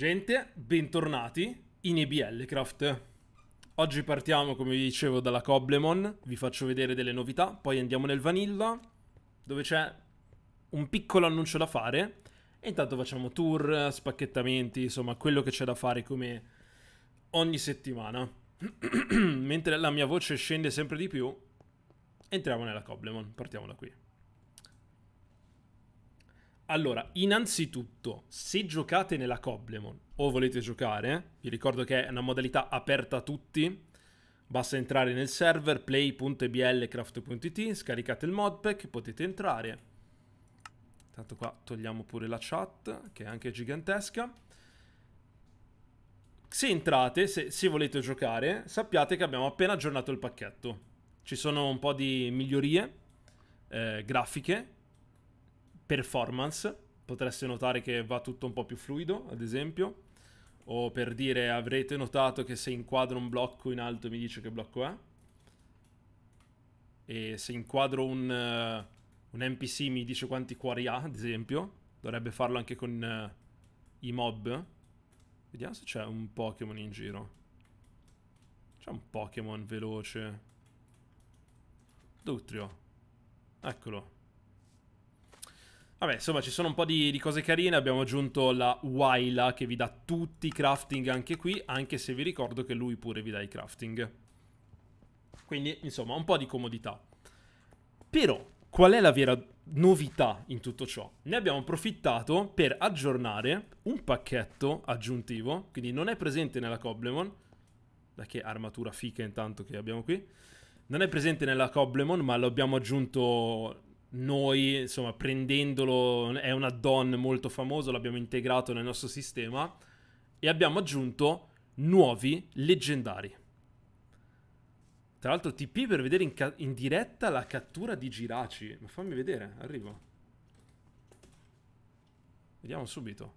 Gente, bentornati in EBL Craft. Oggi partiamo, come vi dicevo, dalla Coblemon. Vi faccio vedere delle novità. Poi andiamo nel Vanilla, dove c'è un piccolo annuncio da fare. E intanto facciamo tour, spacchettamenti, insomma, quello che c'è da fare come ogni settimana. Mentre la mia voce scende sempre di più, entriamo nella Coblemon. Partiamo da qui. Allora, innanzitutto, se giocate nella Coblemon o volete giocare, vi ricordo che è una modalità aperta a tutti. Basta entrare nel server play.eblcraft.it, scaricate il modpack, potete entrare. Tanto qua togliamo pure la chat, che è anche gigantesca. Se entrate, se volete giocare, sappiate che abbiamo appena aggiornato il pacchetto. Ci sono un po' di migliorie grafiche, performance, potreste notare che va tutto un po' più fluido, ad esempio, o per dire avrete notato che se inquadro un blocco in alto mi dice che blocco è, e se inquadro un NPC mi dice quanti cuori ha, ad esempio. Dovrebbe farlo anche con i mob. Vediamo se c'è un Pokémon in giro. C'è un Pokémon veloce. Dutrio. Eccolo. Vabbè, insomma, ci sono un po' di cose carine. Abbiamo aggiunto la Waila che vi dà tutti i crafting anche qui, anche se vi ricordo che lui pure vi dà i crafting. Quindi, insomma, un po' di comodità. Però, qual è la vera novità in tutto ciò? Ne abbiamo approfittato per aggiornare un pacchetto aggiuntivo, quindi non è presente nella Coblemon. Da che armatura fica intanto che abbiamo qui. Non è presente nella Coblemon, ma lo abbiamo aggiunto noi, insomma, prendendolo. È un add-on molto famoso, l'abbiamo integrato nel nostro sistema e abbiamo aggiunto nuovi leggendari. Tra l'altro TP per vedere in diretta la cattura di Jirachi. Ma fammi vedere, arrivo. Vediamo subito.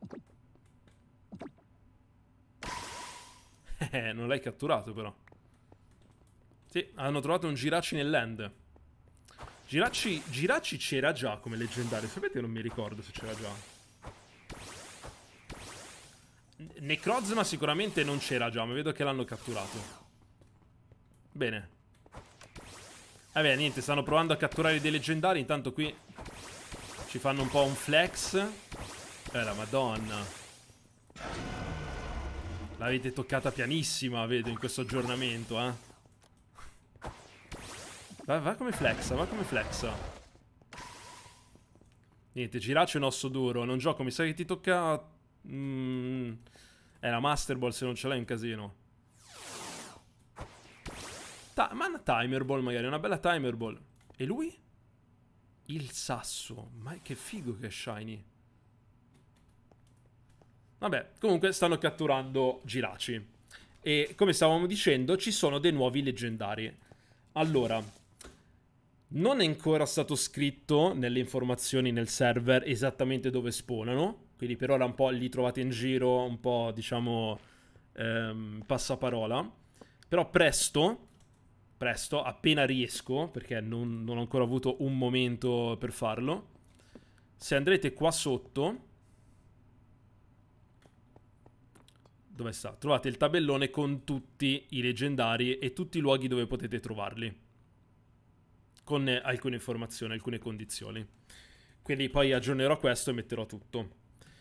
Non l'hai catturato però. Sì, hanno trovato un Jirachi nell'end. Jirachi c'era già come leggendario. Sapete che non mi ricordo se c'era già. Necrozma sicuramente non c'era già, ma vedo che l'hanno catturato. Bene. Vabbè, niente, stanno provando a catturare dei leggendari. Intanto qui ci fanno un po' un flex. La madonna. L'avete toccata pianissima, vedo, in questo aggiornamento, eh. Va come flexa, va come flexa. Niente, Jirachi è un osso duro. Non gioco, mi sa che ti tocca... la Master Ball, se non ce l'hai è un casino. Ma una Timer Ball magari, una bella Timer Ball. E lui? Il sasso. Ma che figo che è shiny. Vabbè, comunque stanno catturando Jirachi. E come stavamo dicendo, ci sono dei nuovi leggendari. Allora, non è ancora stato scritto nelle informazioni nel server esattamente dove spawnano. Quindi per ora un po' li trovate in giro, un po' diciamo passaparola. Però presto, appena riesco, perché non ho ancora avuto un momento per farlo, se andrete qua sotto, dove sta? Trovate il tabellone con tutti i leggendari e tutti i luoghi dove potete trovarli, con alcune informazioni, alcune condizioni. Quindi poi aggiornerò questo e metterò tutto.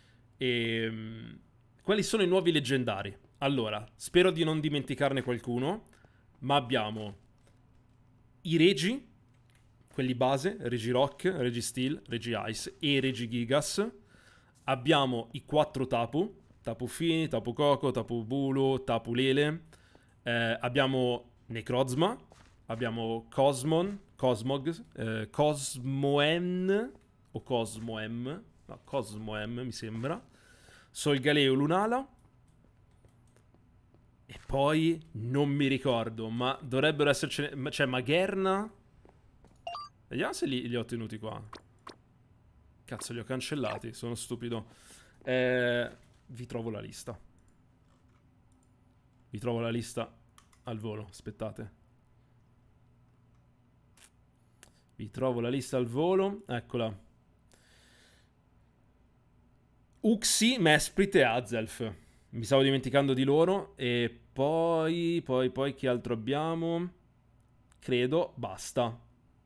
Quali sono i nuovi leggendari? Allora, spero di non dimenticarne qualcuno, ma abbiamo i regi, quelli base, Regi Rock, Regi Steel, Regi Ice e Regi Gigas. Abbiamo i 4 Tapu, Tapu Fini, Tapu Koko, Tapu Bulu, Tapu Lele. Abbiamo Necrozma, abbiamo Cosmog, Cosmoem, o Cosmoem, no, Cosmoem mi sembra, Solgaleo Lunala. E poi non mi ricordo, ma dovrebbero essercene. C'è Magerna. Vediamo se li ho tenuti qua. Cazzo, li ho cancellati, sono stupido. Vi trovo la lista. Vi trovo la lista al volo, aspettate. Vi trovo la lista al volo, eccola. Uxie, Mesprit e Azelf. Mi stavo dimenticando di loro. E poi chi altro abbiamo? Credo, basta.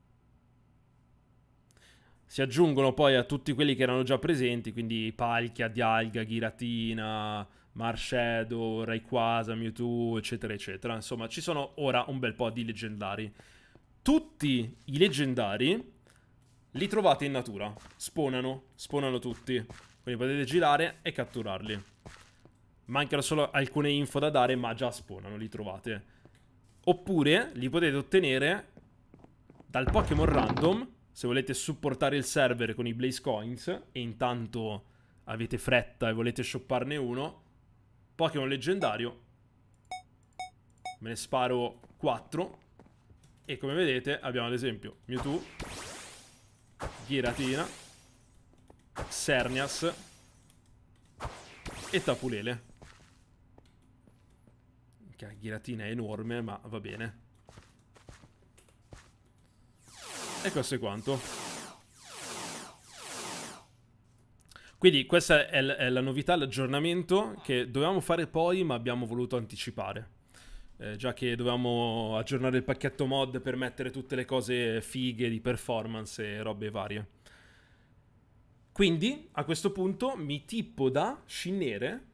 Si aggiungono poi a tutti quelli che erano già presenti, quindi Palkia, Dialga, Giratina, Marshadow, Rayquaza, Mewtwo, eccetera, eccetera. Insomma, ci sono ora un bel po' di leggendari. Tutti i leggendari li trovate in natura. Spawnano tutti. Quindi potete girare e catturarli. Mancano solo alcune info da dare, ma già spawnano, li trovate. Oppure li potete ottenere dal Pokémon Random, se volete supportare il server con i Blaze Coins e intanto avete fretta e volete shopparne uno. Pokémon leggendario. Me ne sparo 4. E come vedete abbiamo ad esempio Mewtwo, Giratina, Xerneas e Tapulele. Che Giratina è enorme, ma va bene. E questo è quanto. Quindi questa è la novità, l'aggiornamento che dovevamo fare poi, ma abbiamo voluto anticipare. Già che dovevamo aggiornare il pacchetto mod per mettere tutte le cose fighe di performance e robe varie. Quindi, a questo punto, mi tippo da Scinnere.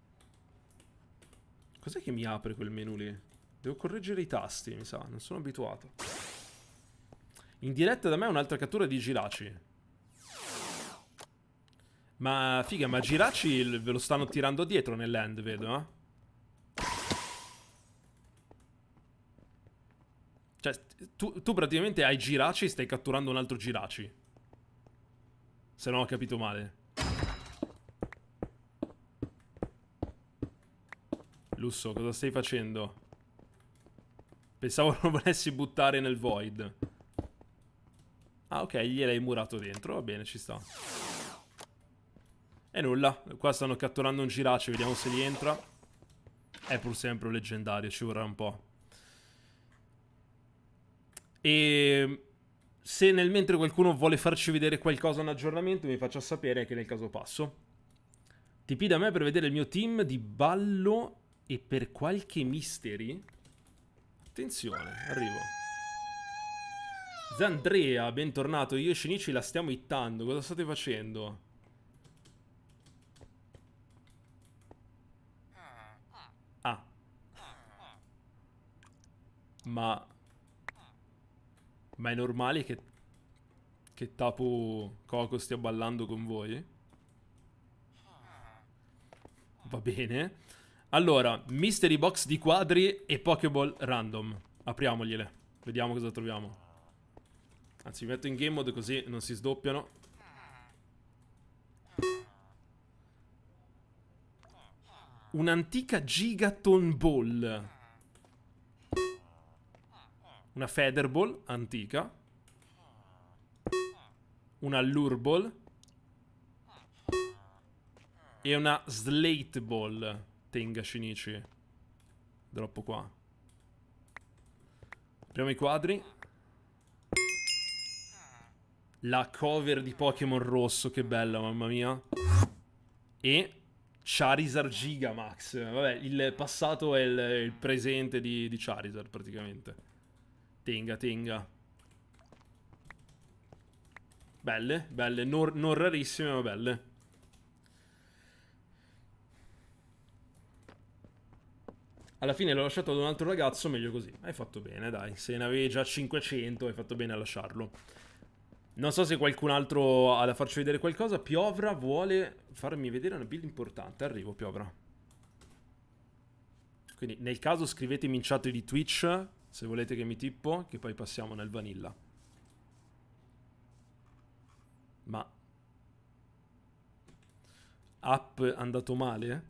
Cos'è che mi apre quel menu lì? Devo correggere i tasti, mi sa, non sono abituato. In diretta da me un'altra cattura di Giraci. Ma figa, ma Giraci ve lo stanno tirando dietro nell'end, vedo, eh? Cioè, tu praticamente hai Giraci e stai catturando un altro Giraci. Se non ho capito male. Lusso, cosa stai facendo? Pensavo lo volessi buttare nel void. Ah, ok, gliel'hai murato dentro. Va bene, ci sta. E nulla. Qua stanno catturando un Giraci. Vediamo se gli entra. È pur sempre un leggendario. Ci vorrà un po'. E se nel mentre qualcuno vuole farci vedere qualcosa, un aggiornamento, mi faccia sapere che nel caso passo. TP da me per vedere il mio team di ballo e per qualche mystery. Attenzione, arrivo. Zandrea, bentornato. Io e Shinichi la stiamo hittando. Cosa state facendo? Ah. Ma è normale che Tapu Koko stia ballando con voi? Va bene. Allora, Mystery Box di quadri e Pokéball random. Apriamogliele. Vediamo cosa troviamo. Anzi, mi metto in game mode così non si sdoppiano. Un'antica Gigaton Ball. Una Feather Ball antica. Una Lure Ball. E una Slate Ball. Tenga Shinichi. Droppo qua. Apriamo i quadri. La cover di Pokémon rosso, che bella, mamma mia. E Charizard Gigamax. Vabbè, il passato è il presente di Charizard, praticamente. Tenga. Belle, non rarissime, ma belle. Alla fine l'ho lasciato ad un altro ragazzo, meglio così. Hai fatto bene, dai. Se ne avevi già 500, hai fatto bene a lasciarlo. Non so se qualcun altro ha da farci vedere qualcosa. Piovra vuole farmi vedere una build importante. Arrivo, Piovra. Quindi, nel caso, scrivetemi in chat di Twitch se volete che mi tippo, che poi passiamo nel vanilla. Ma app andato male?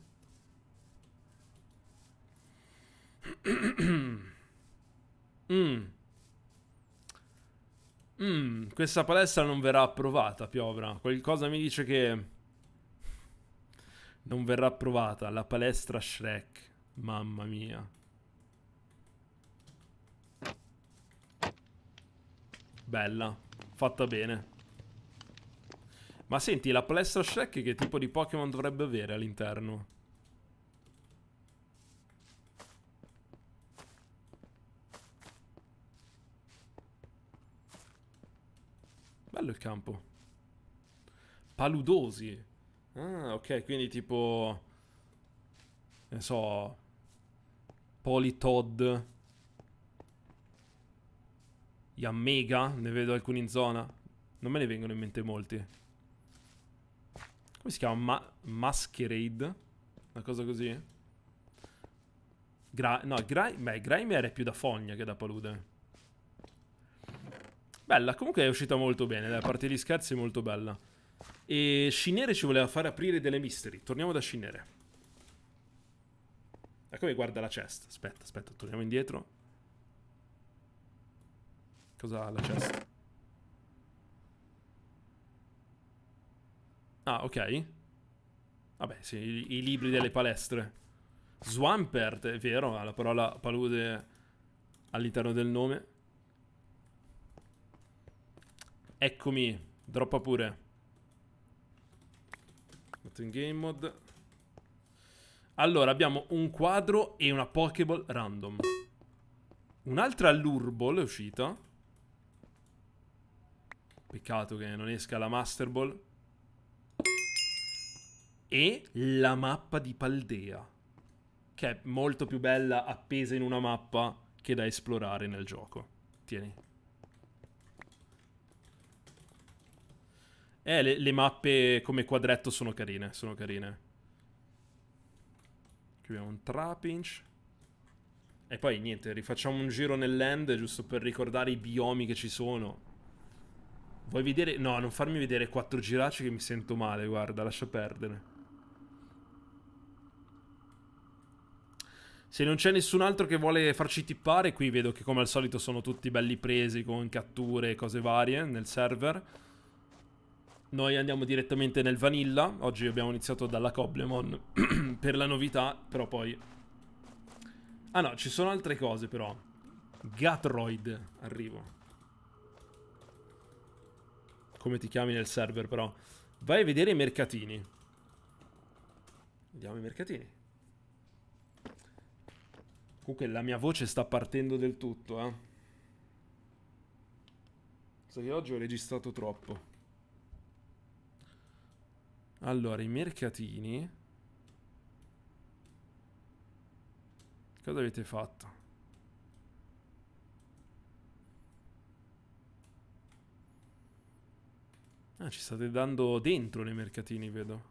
Questa palestra non verrà approvata, Piovra. Qualcosa mi dice che non verrà approvata. La palestra Shrek. Mamma mia. Bella. Fatta bene. Ma senti, la palestra Shrek che tipo di Pokémon dovrebbe avere all'interno? Bello il campo. Paludosi. Ah, ok, quindi tipo... Ne so... Politoed. Yammega, ne vedo alcuni in zona. Non me ne vengono in mente molti. Come si chiama? Masquerade? Una cosa così? Beh, Grimer è più da fogna che da palude. Bella, comunque è uscita molto bene, dai, a parte gli scherzi è molto bella. E Scinere ci voleva fare aprire delle mystery. Torniamo da Scinere. Ecco che guarda la chest. Aspetta, torniamo indietro. Cosa ha la chest? Ah, ok. Vabbè, sì, i libri delle palestre. Swampert, è vero, ha la parola palude all'interno del nome. Eccomi, droppa pure. Metto in game mode. Allora, abbiamo un quadro e una Pokéball random. Un'altra Lure Ball è uscita. Peccato che non esca la Master Ball. E la mappa di Paldea, che è molto più bella appesa in una mappa che da esplorare nel gioco. Tieni. Le mappe come quadretto sono carine, sono carine. Qui abbiamo un Trapinch. E poi niente, rifacciamo un giro nell'end giusto per ricordare i biomi che ci sono. Vuoi vedere? No, non farmi vedere 4 giracci che mi sento male, guarda, lascia perdere. Se non c'è nessun altro che vuole farci tippare, qui vedo che come al solito sono tutti belli presi con catture e cose varie nel server. Noi andiamo direttamente nel vanilla. Oggi abbiamo iniziato dalla Coblemon per la novità, però poi... Ah no, ci sono altre cose però. Gatroid, arrivo. Come ti chiami nel server però. Vai a vedere i mercatini. Vediamo i mercatini. Comunque la mia voce sta partendo del tutto, eh. So che oggi ho registrato troppo. Allora, i mercatini. Cosa avete fatto? Ah, ci state dando dentro nei mercatini, vedo.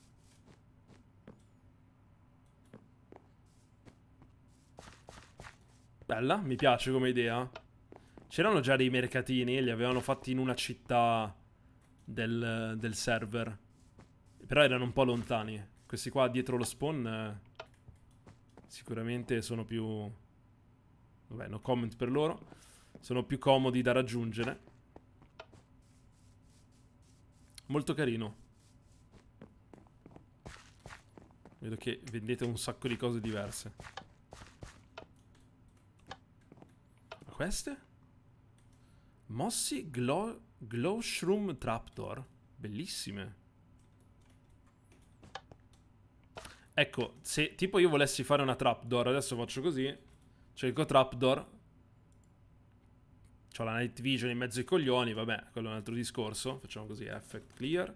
Bella, mi piace come idea. C'erano già dei mercatini, li avevano fatti in una città del server. Però erano un po' lontani. Questi qua dietro lo spawn sicuramente sono più... Vabbè, no comment per loro. Sono più comodi da raggiungere. Molto carino. Vedo che vendete un sacco di cose diverse. Ma queste? Mossy Glow Shroom Trapdoor. Bellissime. Ecco, se tipo io volessi fare una trapdoor, adesso faccio così. Cerco trapdoor. C'ho la night vision in mezzo ai coglioni, vabbè, quello è un altro discorso. Facciamo così, effect clear.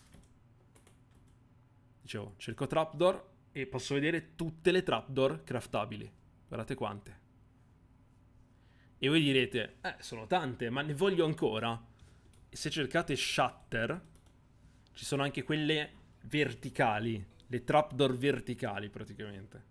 Dicevo, cerco trapdoor e posso vedere tutte le trapdoor craftabili. Guardate quante. E voi direte, sono tante, ma ne voglio ancora. E se cercate Shatter, ci sono anche quelle verticali. Le trapdoor verticali, praticamente.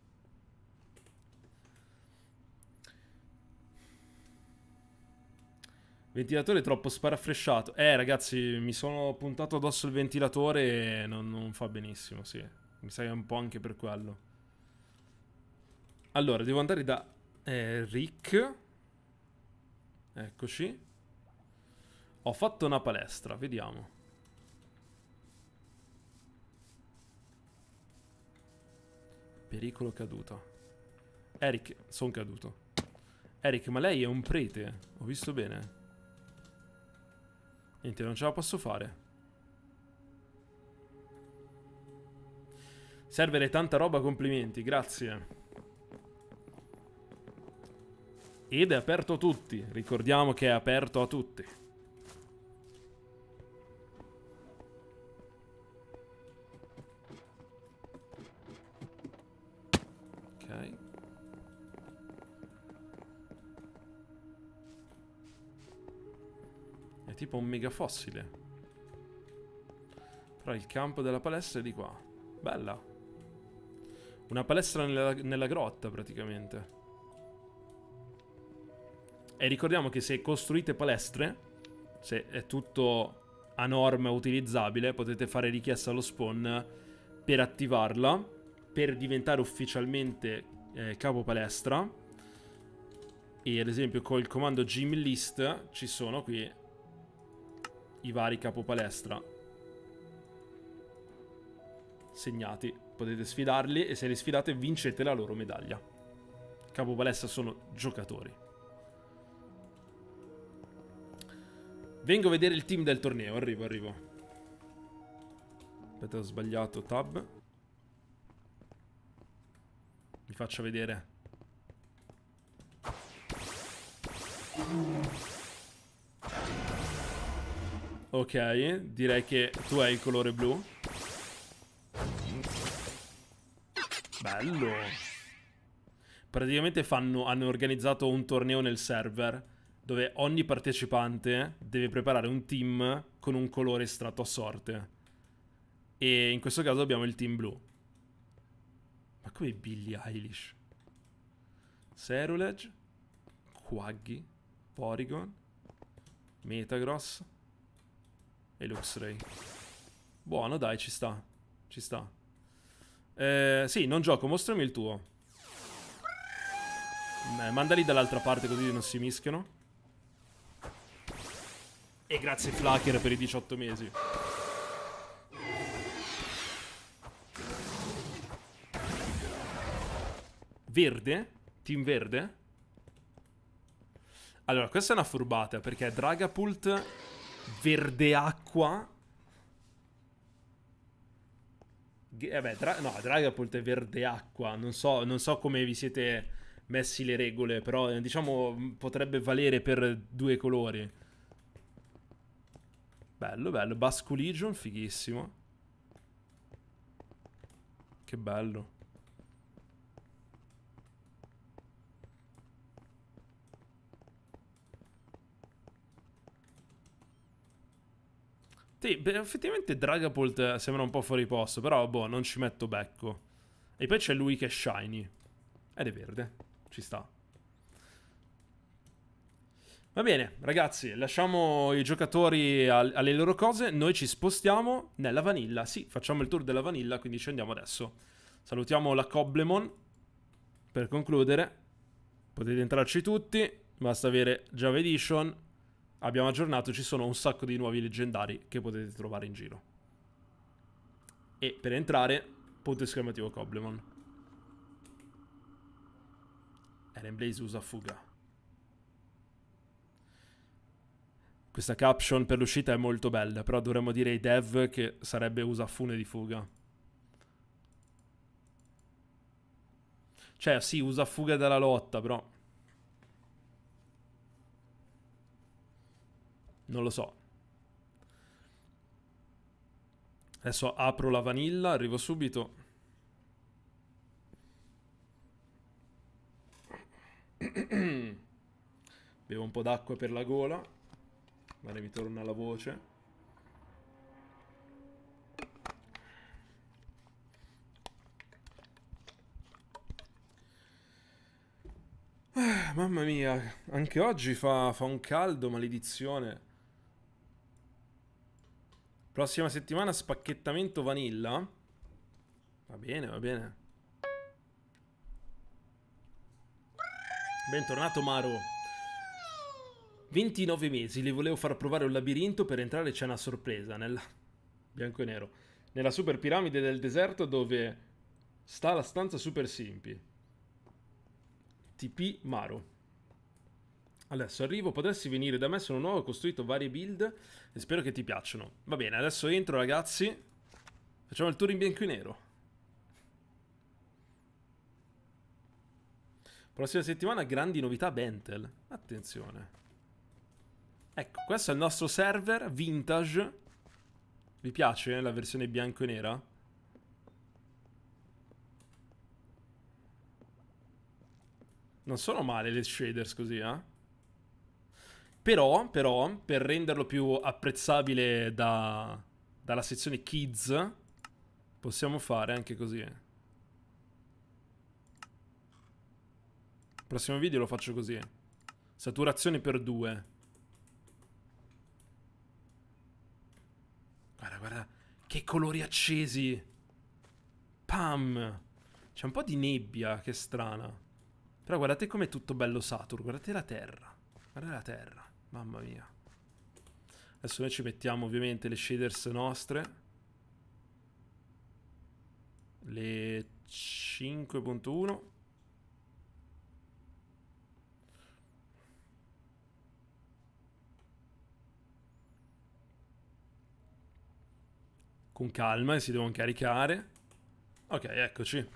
Ventilatore troppo sparafresciato. Ragazzi, mi sono puntato addosso il ventilatore e non fa benissimo, sì. Mi sa che è un po' anche per quello. Allora, devo andare da Rick. Eccoci. Ho fatto una palestra, vediamo. Pericolo caduto. Eric, sono caduto. Eric, ma lei è un prete. Ho visto bene. Niente, non ce la posso fare. Server è tanta roba, complimenti, grazie. Ed è aperto a tutti, ricordiamo che è aperto a tutti. Ok. È tipo un mega fossile. Però il campo della palestra è di qua. Bella. Una palestra nella grotta, praticamente. E ricordiamo che se costruite palestre, se è tutto a norma utilizzabile, potete fare richiesta allo spawn per attivarla, per diventare ufficialmente capo palestra. E ad esempio col comando gym list ci sono qui i vari capo palestra segnati. Potete sfidarli e se li sfidate vincete la loro medaglia. Capo palestra sono giocatori. Vengo a vedere il team del torneo. Arrivo. Aspetta, ho sbagliato tab. Mi faccia vedere. Ok, direi che tu hai il colore blu. Bello. Praticamente hanno organizzato un torneo nel server dove ogni partecipante deve preparare un team con un colore estratto a sorte. E in questo caso abbiamo il team blu. Ma come Billie Eilish? Cerulege, Quaggy, Porygon, Metagross e Luxray. Buono, dai, ci sta. Ci sta. Sì, non gioco, mostrami il tuo. Mandali dall'altra parte così non si mischiano. E grazie Flacker per i 18 mesi. Verde? Team verde? Allora, questa è una furbata perché Dragapult verde acqua. No, Dragapult è verde acqua. Non so come vi siete messi le regole, però diciamo potrebbe valere per due colori. Bello, bello. Basque Legion, fighissimo. Che bello. Sì, beh, effettivamente Dragapult sembra un po' fuori posto, però boh, non ci metto becco. E poi c'è lui che è shiny. Ed è verde. Ci sta. Va bene, ragazzi, lasciamo i giocatori alle loro cose. Noi ci spostiamo nella vanilla. Sì, facciamo il tour della vanilla, quindi ci andiamo adesso. Salutiamo la Coblemon. Per concludere, potete entrarci tutti. Basta avere Java Edition. Abbiamo aggiornato, ci sono un sacco di nuovi leggendari che potete trovare in giro. E per entrare, punto esclamativo Coblemon. Eren Blaze usa fuga. Questa caption per l'uscita è molto bella, però dovremmo dire ai dev che sarebbe usa fune di fuga. Cioè, sì, usa fuga dalla lotta, però non lo so. Adesso apro la vanilla, arrivo subito. Bevo un po' d'acqua per la gola. Magari mi torna la voce. Mamma mia, anche oggi fa un caldo, maledizione. Prossima settimana spacchettamento vanilla. Va bene, va bene. Bentornato Maro. 29 mesi, le volevo far provare un labirinto, per entrare c'è una sorpresa nella... bianco e nero. Nella super piramide del deserto dove sta la stanza super simpi. TP Maro. Adesso arrivo, potresti venire da me, sono nuovo, ho costruito varie build e spero che ti piacciono. Va bene, adesso entro ragazzi. Facciamo il tour in bianco e nero. Prossima settimana grandi novità Bentel. Attenzione. Ecco, questo è il nostro server vintage. Vi piace la versione bianco e nera? Non sono male le shaders così, eh? Però, per renderlo più apprezzabile dalla sezione Kids, possiamo fare anche così. Prossimo video lo faccio così. Saturazione per 2. Guarda, guarda. Che colori accesi. Pam. C'è un po' di nebbia, che strana. Però guardate com'è tutto bello saturo. Guardate la terra. Guardate la terra. Mamma mia. Adesso noi ci mettiamo ovviamente le shaders nostre. Le 5.1. Con calma e si devono caricare. Ok, eccoci.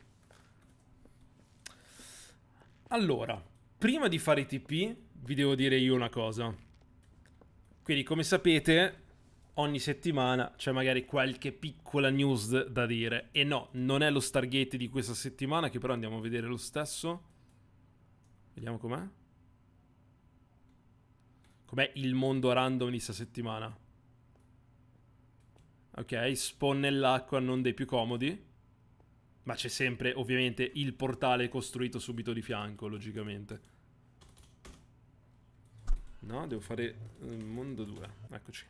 Allora, prima di fare i TP, vi devo dire io una cosa. Quindi, come sapete, ogni settimana c'è magari qualche piccola news da dire. E no, non è lo Stargate di questa settimana, che però andiamo a vedere lo stesso. Vediamo com'è. Com'è il mondo random di questa settimana. Ok, spawn nell'acqua, non dei più comodi. Ma c'è sempre, ovviamente, il portale costruito subito di fianco, logicamente. No, devo fare mondo 2. Eccoci.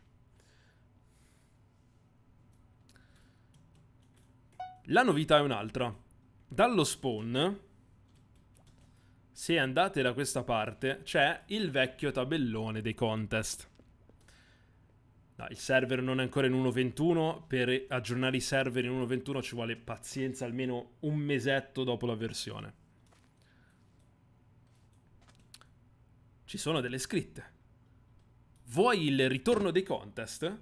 La novità è un'altra. Dallo spawn, se andate da questa parte, c'è il vecchio tabellone dei contest. No, il server non è ancora in 1.21. Per aggiornare i server in 1.21 ci vuole pazienza, almeno un mesetto dopo la versione. Ci sono delle scritte. Vuoi il ritorno dei contest?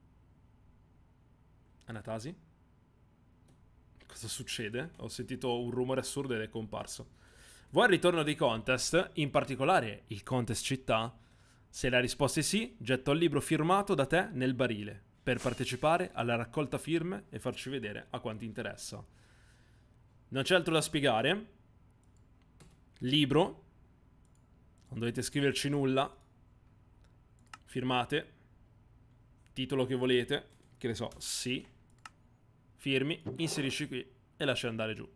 Anatasi? Cosa succede? Ho sentito un rumore assurdo ed è comparso. Vuoi il ritorno dei contest? In particolare il contest città? Se la risposta è sì, getto il libro firmato da te nel barile per partecipare alla raccolta firme e farci vedere a quanti interessa. Non c'è altro da spiegare. Libro. Non dovete scriverci nulla. Firmate. Titolo che volete. Che ne so, sì. Firmi, inserisci qui e lasci andare giù.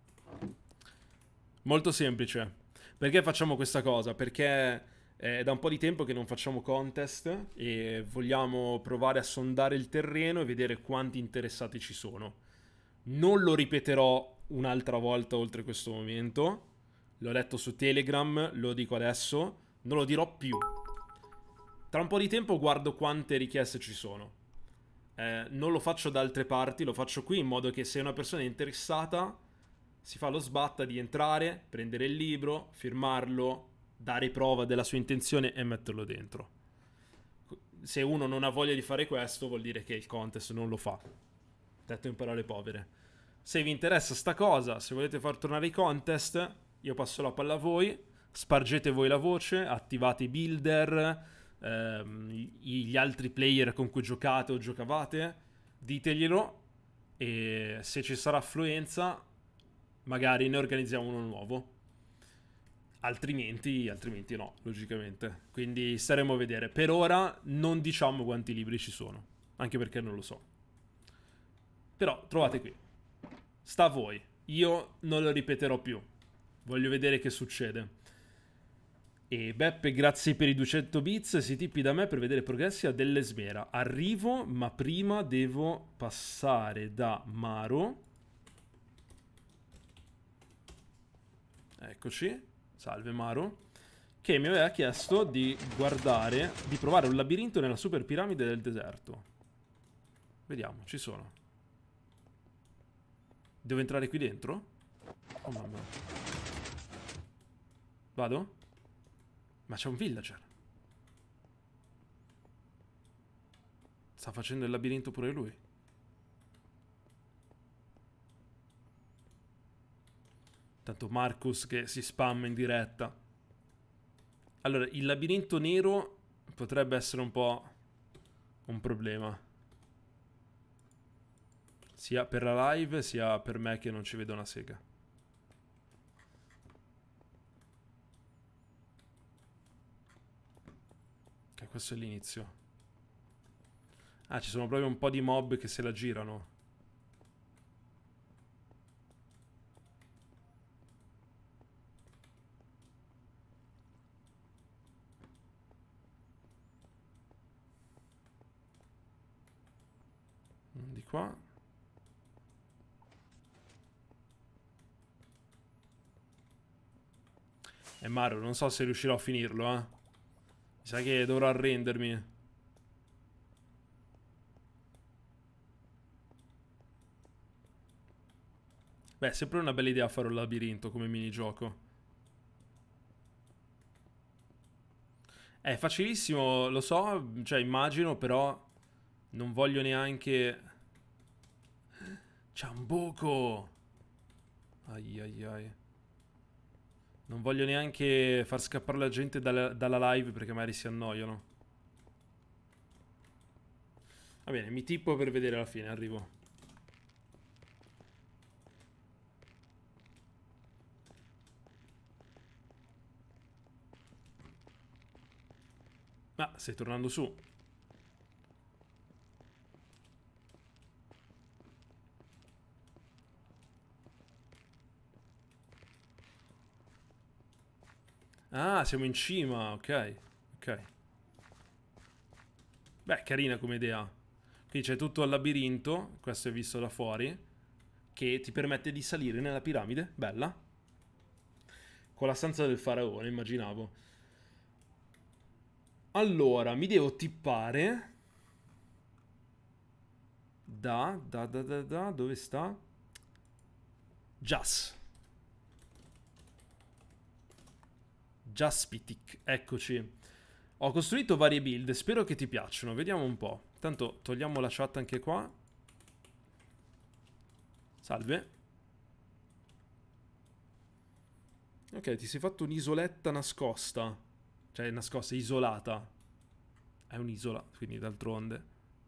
Molto semplice. Perché facciamo questa cosa? Perché è da un po' di tempo che non facciamo contest e vogliamo provare a sondare il terreno e vedere quanti interessati ci sono. Non lo ripeterò un'altra volta oltre questo momento. L'ho detto su Telegram, lo dico adesso. Non lo dirò più. Tra un po' di tempo guardo quante richieste ci sono. Non lo faccio da altre parti, lo faccio qui in modo che se una persona è interessata si fa lo sbatta di entrare, prendere il libro, firmarlo, dare prova della sua intenzione e metterlo dentro. Se uno non ha voglia di fare questo vuol dire che il contest non lo fa. Detto in parole povere. Se vi interessa sta cosa, se volete far tornare i contest, io passo la palla a voi, spargete voi la voce, attivate i builder, gli altri player con cui giocate o giocavate, diteglielo e se ci sarà affluenza magari ne organizziamo uno nuovo. Altrimenti no, logicamente. Quindi staremo a vedere. Per ora non diciamo quanti libri ci sono, anche perché non lo so. Però trovate qui. Sta a voi. Io non lo ripeterò più. Voglio vedere che succede. E Beppe, grazie per i 200 bits. Si tippi da me per vedere progressi a dell'Esmera. Arrivo, ma prima devo passare da Maro. Eccoci. Salve Maro. Che mi aveva chiesto di guardare, di provare un labirinto nella super piramide del deserto. Vediamo, ci sono. Devo entrare qui dentro? Oh mamma. Vado? Ma c'è un villager. Sta facendo il labirinto pure lui. Tanto Marcus che si spamma in diretta. Allora, il labirinto nero potrebbe essere un po' un problema. Sia per la live, sia per me che non ci vedo una sega. Ok, questo è l'inizio. Ah, ci sono proprio un po' di mob che se la girano. Di qua. E Mario, non so se riuscirò a finirlo, eh. Mi sa che dovrò arrendermi. Beh, è sempre una bella idea fare un labirinto come minigioco. È facilissimo, lo so, cioè immagino, però non voglio neanche... C'è un buco! Ai ai ai. Non voglio neanche far scappare la gente dalla live perché magari si annoiano. Va bene, mi tippo per vedere alla fine, arrivo. Ah, stai tornando su. Ah, siamo in cima, ok. Ok. Beh, carina come idea. Qui c'è tutto il labirinto, questo è visto da fuori, che ti permette di salire nella piramide. Bella. Con la stanza del faraone, immaginavo. Allora, mi devo tippare. Dove sta? Jas. Jaspitic, eccoci. Ho costruito varie build, spero che ti piacciono, vediamo un po'. Tanto togliamo la chat anche qua. Salve. Ok, ti sei fatto un'isoletta nascosta. Cioè, nascosta, isolata. È un'isola, quindi d'altronde.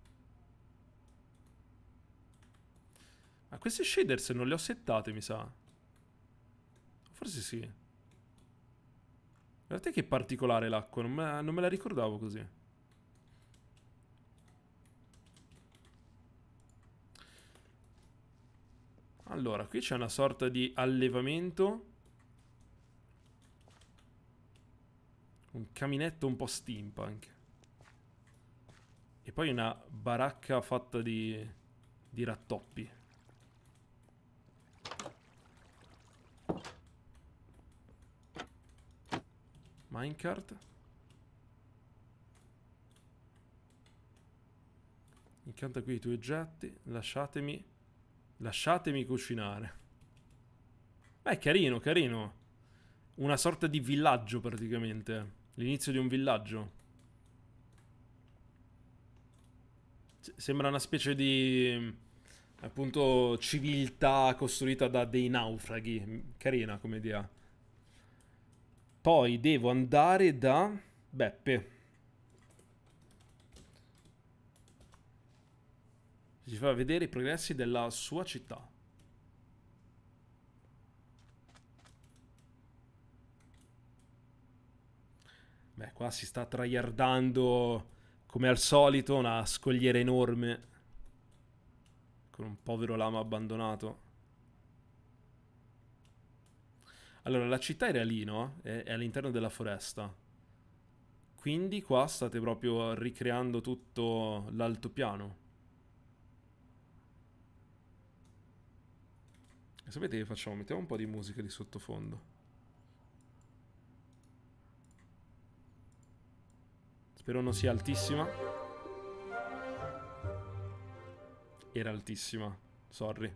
Ma queste shaders non le ho settate, mi sa. Forse sì. Guardate che particolare l'acqua, non me la ricordavo così. Allora, qui c'è una sorta di allevamento. Un caminetto un po' steampunk. E poi una baracca fatta di rattoppi. Minecart. Incanta qui i tuoi oggetti. Lasciatemi cucinare. Beh, carino, carino. Una sorta di villaggio praticamente. L'inizio di un villaggio. Sembra una specie di... appunto civiltà costruita da dei naufraghi. Carina come idea. Poi devo andare da Beppe. Ci fa vedere i progressi della sua città. Beh, qua si sta tryhardando come al solito una scogliera enorme con un povero lama abbandonato. Allora, la città era lì, no? È all'interno della foresta. Quindi qua state proprio ricreando tutto l'altopiano. E sapete che facciamo? Mettiamo un po' di musica di sottofondo. Spero non sia altissima. Era altissima, sorry.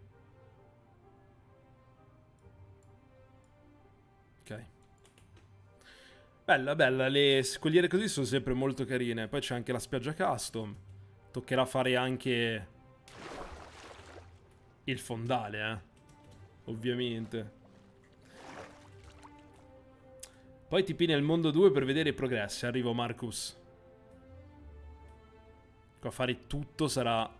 Ok. Bella, bella, le scogliere così sono sempre molto carine. Poi c'è anche la spiaggia custom. Toccherà fare anche il fondale, ovviamente. Poi TP nel mondo 2 per vedere i progressi. Arrivo, Marcus. Qua fare tutto sarà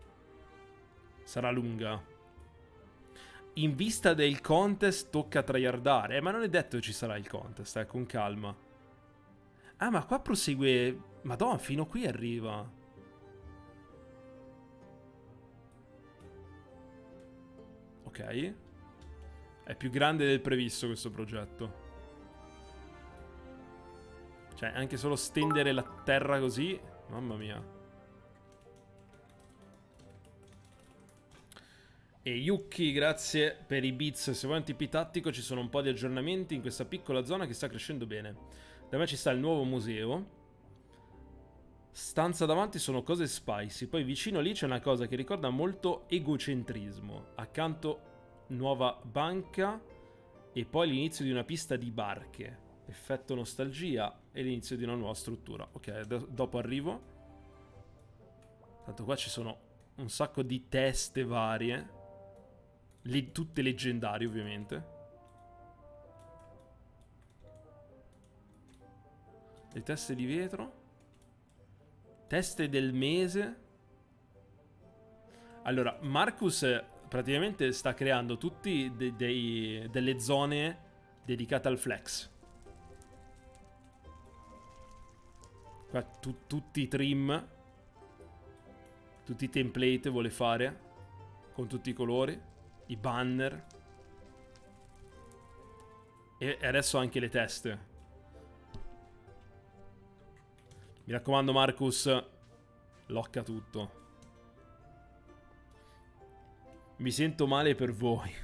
lunga. In vista del contest tocca tryhardare. Ma non è detto che ci sarà il contest, con calma. Ah, ma qua prosegue... Madonna, fino qui arriva. Ok. È più grande del previsto questo progetto. Cioè, anche solo stendere la terra così... Mamma mia. E Yuki, grazie per i bits. Se vuoi un TP tattico ci sono un po' di aggiornamenti in questa piccola zona che sta crescendo bene. Da me ci sta il nuovo museo. Stanza davanti sono cose spicy. Poi vicino lì c'è una cosa che ricorda molto egocentrismo. Accanto nuova banca. E poi l'inizio di una pista di barche. Effetto nostalgia. E l'inizio di una nuova struttura. Ok, dopo arrivo. Tanto qua ci sono un sacco di teste varie. Tutte leggendarie, ovviamente. Le teste di vetro. Teste del mese. Allora, Marcus praticamente sta creando tutti delle zone dedicate al flex. Qua tutti i trim, tutti i template vuole fare, con tutti i colori, i banner. E adesso anche le teste. Mi raccomando, Marcus, locca tutto. Mi sento male per voi.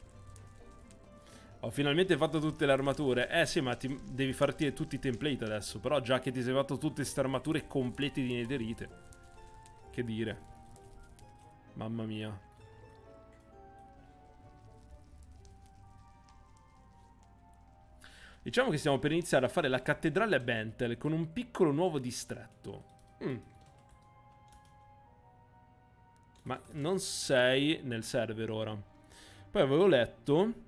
Ho finalmente fatto tutte le armature. Sì, ma devi farti tutti i template adesso. Però già che ti sei fatto tutte queste armature complete di netherite. Che dire. Mamma mia. Diciamo che stiamo per iniziare a fare la cattedrale a Bentel con un piccolo nuovo distretto. Ma non sei nel server ora. Poi avevo letto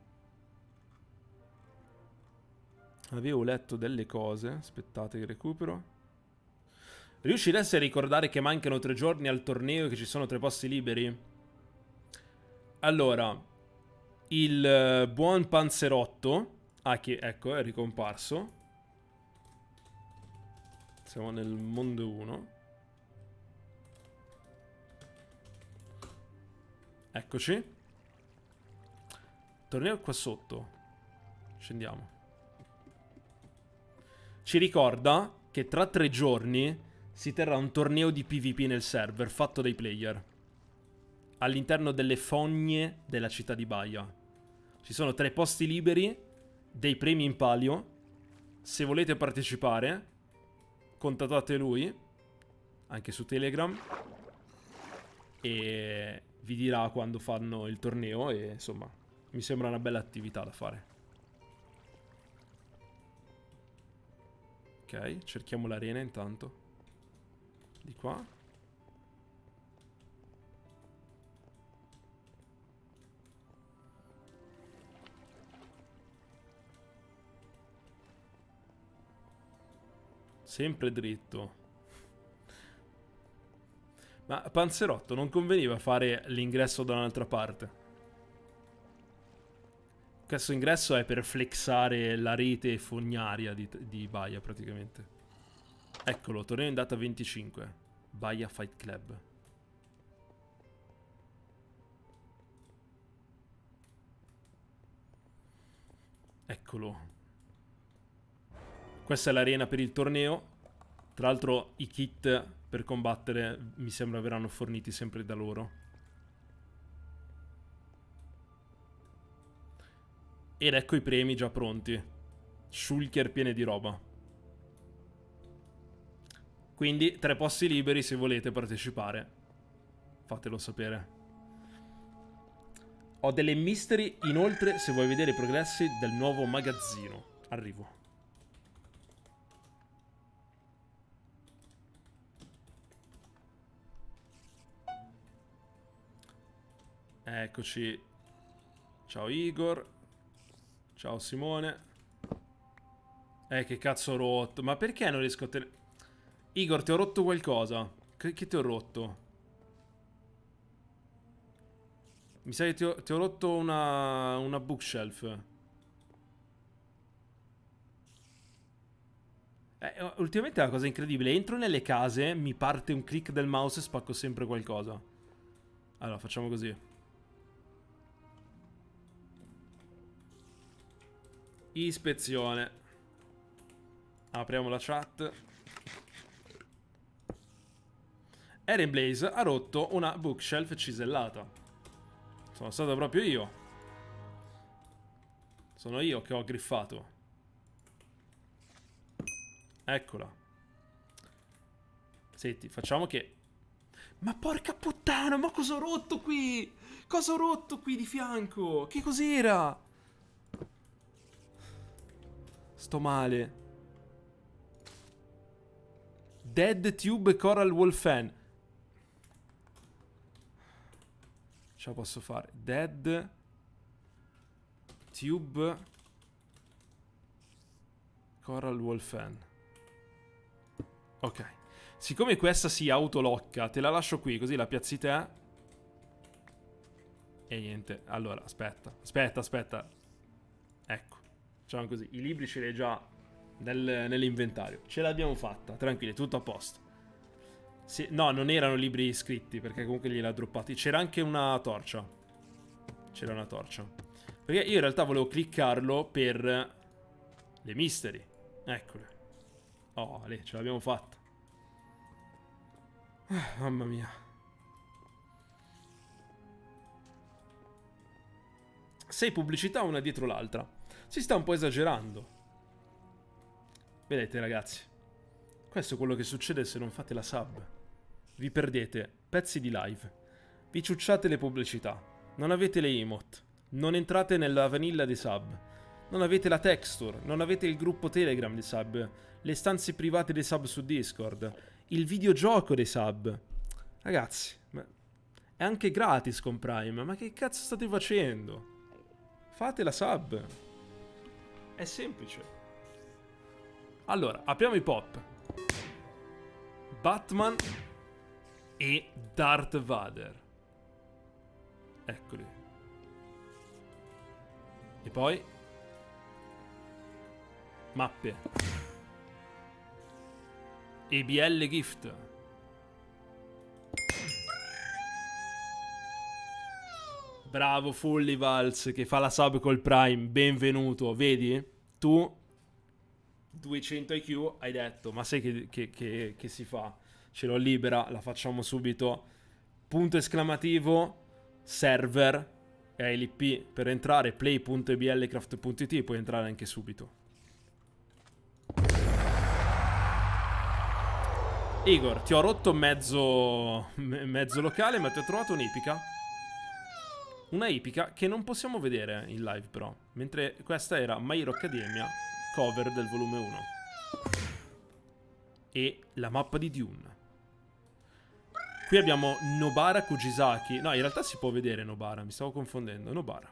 delle cose. Aspettate che recupero. Riusciresti a ricordare che mancano 3 giorni al torneo e che ci sono 3 posti liberi? Allora, il buon Panzerotto. Ah, che ecco, è ricomparso. Siamo nel mondo 1. Eccoci. Torneo qua sotto. Scendiamo. Ci ricorda che tra 3 giorni si terrà un torneo di PvP nel server fatto dai player. All'interno delle fogne della città di Baia. Ci sono 3 posti liberi, dei premi in palio. Se volete partecipare, contattate lui, anche su Telegram, e vi dirà quando fanno il torneo. E insomma, mi sembra una bella attività da fare. Ok, cerchiamo l'arena intanto. Di qua. Sempre dritto. Ma Panzerotto, non conveniva fare l'ingresso da un'altra parte? Questo ingresso è per flexare la rete fognaria di Baia, praticamente. Eccolo, torneo in data 25. Baia Fight Club. Eccolo. Questa è l'arena per il torneo. Tra l'altro i kit per combattere mi sembra verranno forniti sempre da loro. Ed ecco i premi già pronti. Shulker piene di roba. Quindi 3 posti liberi se volete partecipare. Fatelo sapere. Ho delle mystery inoltre se vuoi vedere i progressi del nuovo magazzino. Arrivo. Eccoci. Ciao Igor. Ciao Simone. Che cazzo ho rotto? Ma perché non riesco a tenere... Igor, ti ho rotto qualcosa? Che ti ho rotto? Mi sa che ti ho rotto una bookshelf. Ultimamente è una cosa incredibile. Entro nelle case, mi parte un click del mouse e spacco sempre qualcosa. Allora, facciamo così. Ispezione. Apriamo la chat. Eren Blaze ha rotto una bookshelf cisellata. Sono stato proprio io. Sono io che ho griffato. Eccola. Senti, facciamo che... Ma porca puttana, ma cosa ho rotto qui? Cosa ho rotto qui di fianco? Che cos'era? Sto male. Dead Tube Coral Wolf Fan. Ce la posso fare. Dead Tube Coral Wolf Fan. Ok. Siccome questa si autolocca, te la lascio qui, così la piazzi te. E niente. Allora, aspetta. Ecco. Facciamo così. I libri ce li hai già nell'inventario. Ce l'abbiamo fatta. Tranquilli, tutto a posto. No, non erano libri scritti, perché comunque gliela droppati. C'era anche una torcia. C'era una torcia. Perché io in realtà volevo cliccarlo per le mystery. Eccole. Oh, lì, ce l'abbiamo fatta. Mamma mia. Sei pubblicità una dietro l'altra. Si sta un po' esagerando. Vedete ragazzi, questo è quello che succede se non fate la sub. Vi perdete pezzi di live. Vi ciucciate le pubblicità. Non avete le emote. Non entrate nella vanilla dei sub. Non avete la texture. Non avete il gruppo Telegram dei sub. Le stanze private dei sub su Discord. Il videogioco dei sub. Ragazzi, è anche gratis con Prime. Ma che cazzo state facendo? Fate la sub. È semplice. Allora, apriamo i pop. Batman e Darth Vader. Eccoli. E poi mappe. EBL Gift. Bravo Fully Vals che fa la sub col Prime. Benvenuto. Vedi? Tu 200 IQ hai detto, ma sai che si fa? Ce l'ho libera, la facciamo subito. Punto esclamativo, server, e hai l'IP per entrare, play.eblcraft.it, puoi entrare anche subito. Igor, ti ho rotto mezzo locale, ma ti ho trovato un'ipica. Una ipica che non possiamo vedere in live però, mentre questa era My Hero Academia, cover del volume 1. E la mappa di Dune. Qui abbiamo Nobara Kujisaki. No, in realtà si può vedere Nobara, mi stavo confondendo. Nobara.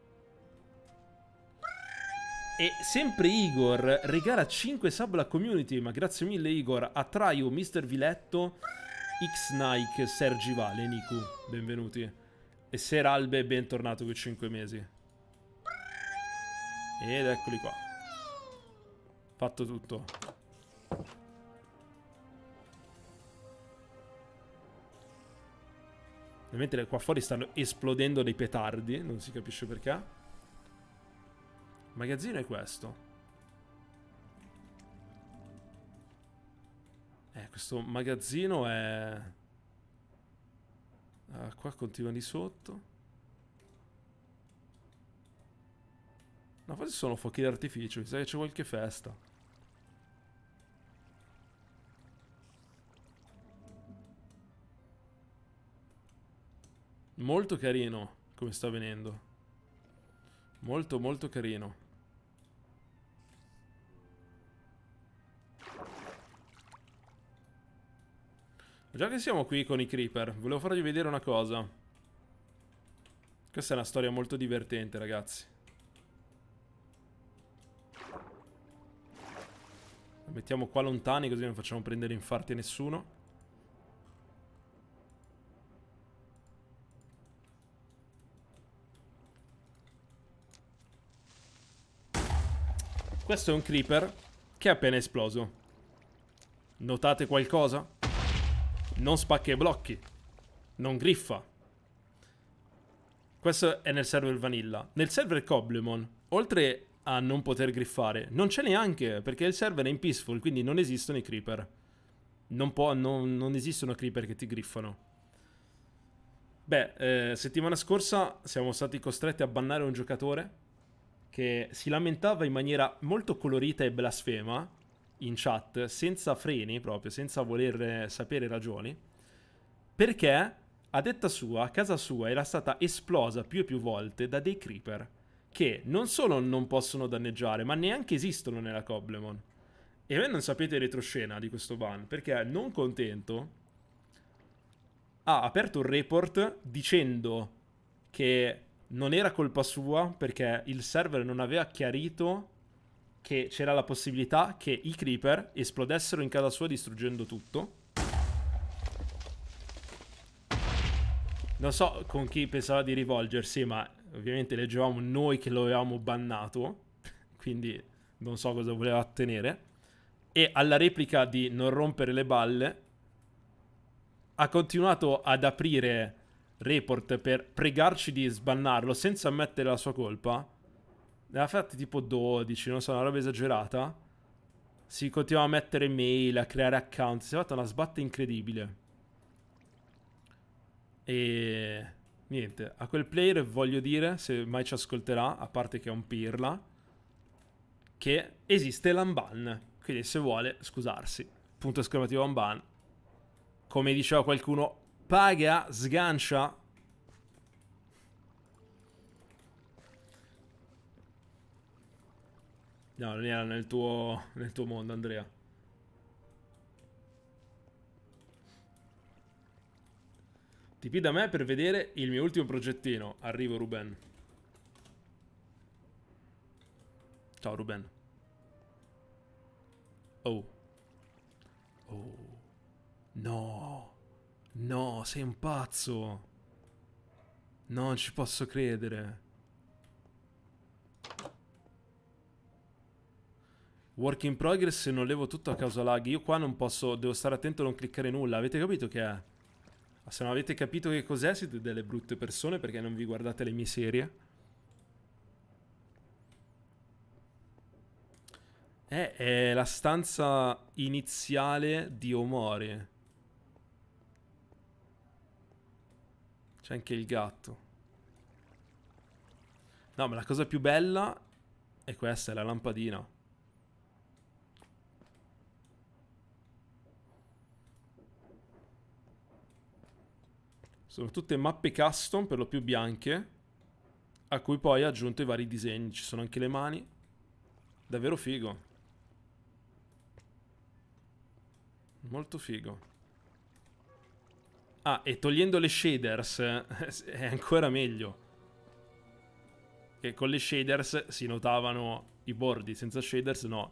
E sempre Igor regala 5 sub alla community. Ma grazie mille Igor. A Traio, Mr. Viletto, X-Nike, Sergi Vale, Niku. Benvenuti. E Seralbe, bentornato per 5 mesi. Ed eccoli qua. Fatto tutto. Ovviamente qua fuori stanno esplodendo dei petardi. Non si capisce perché. Il magazzino è questo. Questo magazzino è... qua continua di sotto. No, forse sono fuochi d'artificio. Mi sa che c'è qualche festa. Molto carino come sta venendo. Molto molto carino. Già che siamo qui con i creeper, volevo farvi vedere una cosa. Questa è una storia molto divertente, ragazzi. Lo mettiamo qua lontani così non facciamo prendere infarti a nessuno. Questo è un creeper che è appena esploso. Notate qualcosa? Non spacca i blocchi. Non griffa. Questo è nel server vanilla. Nel server Coblemon, oltre a non poter griffare, non c'è neanche, perché il server è in peaceful, quindi non esistono i creeper. Non esistono creeper che ti griffano. Beh, settimana scorsa siamo stati costretti a bannare un giocatore che si lamentava in maniera molto colorita e blasfema in chat, senza freni proprio, senza voler sapere ragioni, perché a detta sua, casa sua era stata esplosa più e più volte da dei creeper che non solo non possono danneggiare, ma neanche esistono nella Coblemon. E voi non sapete retroscena di questo ban, perché non contento ha aperto un report dicendo che non era colpa sua perché il server non aveva chiarito che c'era la possibilità che i creeper esplodessero in casa sua distruggendo tutto. Non so con chi pensava di rivolgersi, ma ovviamente leggevamo noi che lo avevamo bannato, quindi non so cosa voleva ottenere. E alla replica di non rompere le balle ha continuato ad aprire report per pregarci di sbannarlo senza ammettere la sua colpa. Ne ha fatti tipo 12, non so, una roba esagerata. Si continuava a mettere mail, a creare account. Si è fatta una sbatta incredibile. E niente, a quel player voglio dire, se mai ci ascolterà, a parte che è un pirla, che esiste l'unban. Quindi se vuole scusarsi. Punto esclamativo unban. Come diceva qualcuno, paga, sgancia. No, non era nel tuo mondo, Andrea. TP da me per vedere il mio ultimo progettino. Arrivo, Ruben. Ciao, Ruben. Oh. Oh. No. No, sei un pazzo. Non ci posso credere. Work in progress se non levo tutto a causa lag. Io qua non posso, devo stare attento a non cliccare nulla. Avete capito che è? Se non avete capito che cos'è siete delle brutte persone perché non vi guardate le mie serie. È la stanza iniziale di Omori. C'è anche il gatto. No, ma la cosa più bella è questa, è la lampadina. Sono tutte mappe custom, per lo più bianche, a cui poi ha aggiunto i vari disegni. Ci sono anche le mani. Davvero figo. Molto figo. Ah, e togliendo le shaders è ancora meglio. Che con le shaders si notavano i bordi, senza shaders no.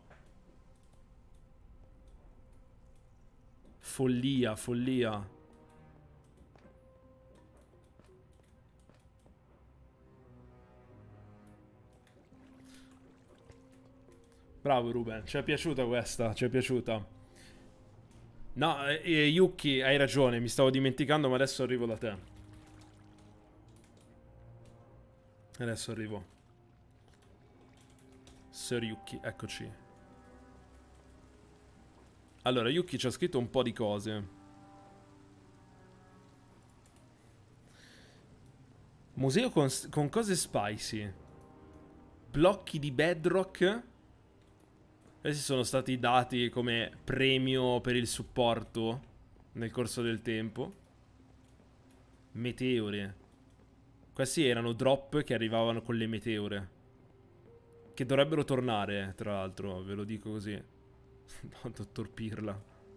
Follia, follia. Bravo Ruben, ci è piaciuta questa, ci è piaciuta. No, Yuki, hai ragione, mi stavo dimenticando, ma adesso arrivo da te. Adesso arrivo. Sir Yuki, eccoci. Allora, Yuki ci ha scritto un po' di cose. Museo con cose spicy. Blocchi di bedrock. Questi sono stati dati come premio per il supporto nel corso del tempo. Meteore. Questi erano drop che arrivavano con le meteore. Che dovrebbero tornare, tra l'altro, ve lo dico così. No, dottor Pirla.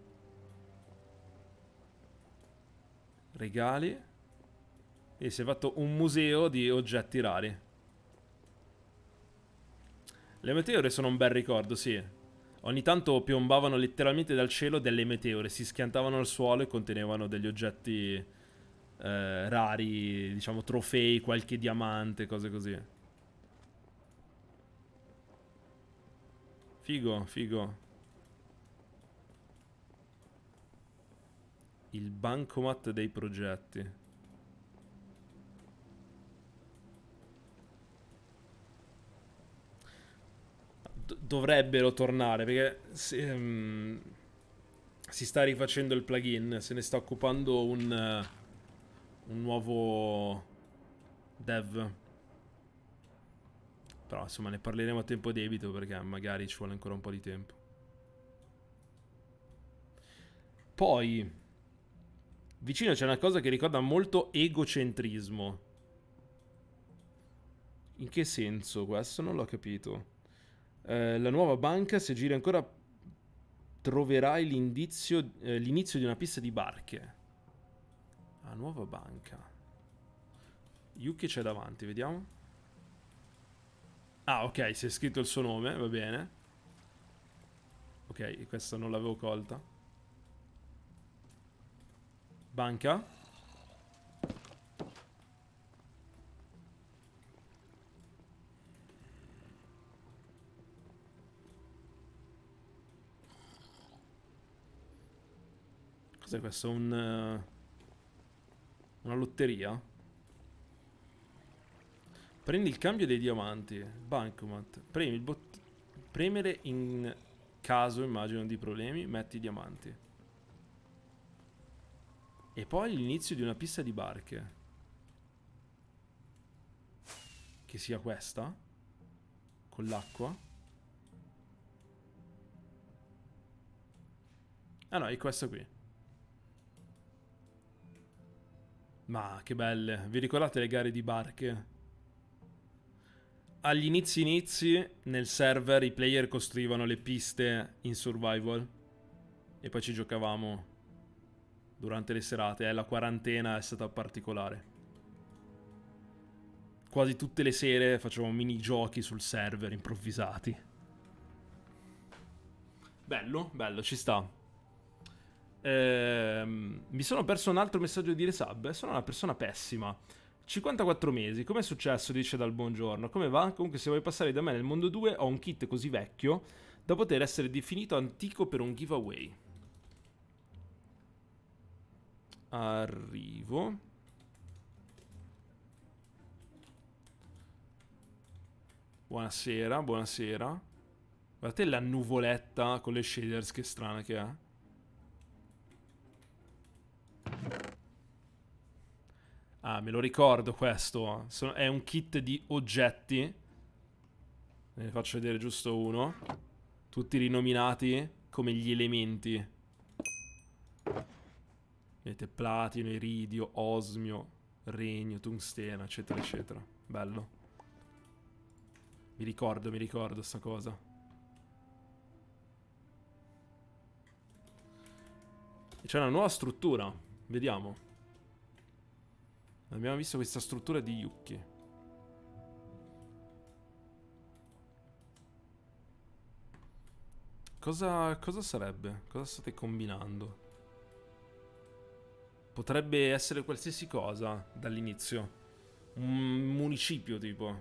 Regali. E si è fatto un museo di oggetti rari. Le meteore sono un bel ricordo, sì. Ogni tanto piombavano letteralmente dal cielo delle meteore, si schiantavano al suolo e contenevano degli oggetti rari, diciamo trofei, qualche diamante, cose così. Figo, figo. Il bancomat dei progetti. Dovrebbero tornare perché si sta rifacendo il plugin, se ne sta occupando un nuovo dev. Però insomma ne parleremo a tempo debito perché magari ci vuole ancora un po' di tempo. Poi vicino c'è una cosa che ricorda molto egocentrismo. In che senso questo? Non l'ho capito. La nuova banca, se giri ancora, troverai l'inizio di una pista di barche. La nuova banca. Yuki c'è davanti, vediamo. Ah, ok, si è scritto il suo nome, va bene. Ok, questa non l'avevo colta. Banca. Cos'è questo? Una lotteria? Prendi il cambio dei diamanti. Bancomat. Premere in caso, immagino, di problemi. Metti i diamanti. E poi l'inizio di una pista di barche. Che sia questa? Con l'acqua? Ah no, è questa qui. Ma che belle. Vi ricordate le gare di barche? Agli inizi nel server i player costruivano le piste in survival e poi ci giocavamo durante le serate. La quarantena è stata particolare. Quasi tutte le sere facevamo minigiochi sul server improvvisati. Bello, bello, ci sta. Mi sono perso un altro messaggio di resub. Sono una persona pessima. 54 mesi, come è successo? Dice dal buongiorno. Come va? Comunque se vuoi passare da me nel mondo 2 ho un kit così vecchio da poter essere definito antico per un giveaway. Arrivo. Buonasera, buonasera. Guardate la nuvoletta con le shaders, che strana che è. Ah, me lo ricordo questo. È un kit di oggetti. Ne faccio vedere giusto uno. Tutti rinominati come gli elementi. Vedete, platino, iridio, osmio, regno, tungsteno, eccetera, eccetera. Bello. Mi ricordo sta cosa. E c'è una nuova struttura. Vediamo. Abbiamo visto questa struttura di Yuki. Cosa sarebbe? Cosa state combinando? Potrebbe essere qualsiasi cosa dall'inizio. Un municipio tipo.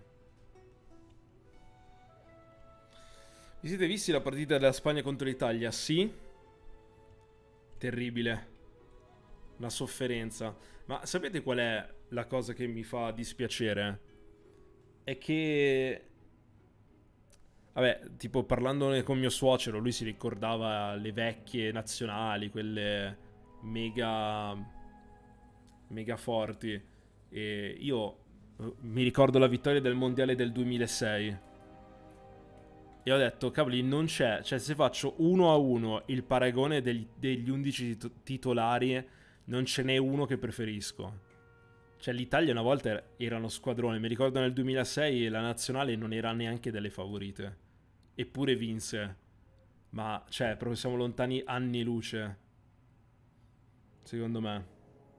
Vi siete visti la partita della Spagna contro l'Italia? Sì. Terribile. Una sofferenza. Ma sapete qual è la cosa che mi fa dispiacere? È che... Vabbè, tipo parlandone con mio suocero, lui si ricordava le vecchie nazionali, quelle mega... mega forti. E io mi ricordo la vittoria del mondiale del 2006. E ho detto, cavoli, non c'è. Cioè, se faccio 1-1 il paragone degli 11 titolari, non ce n'è uno che preferisco. Cioè, l'Italia una volta era uno squadrone. Mi ricordo nel 2006 la nazionale non era neanche delle favorite. Eppure vinse. Ma, cioè, proprio siamo lontani anni luce. Secondo me.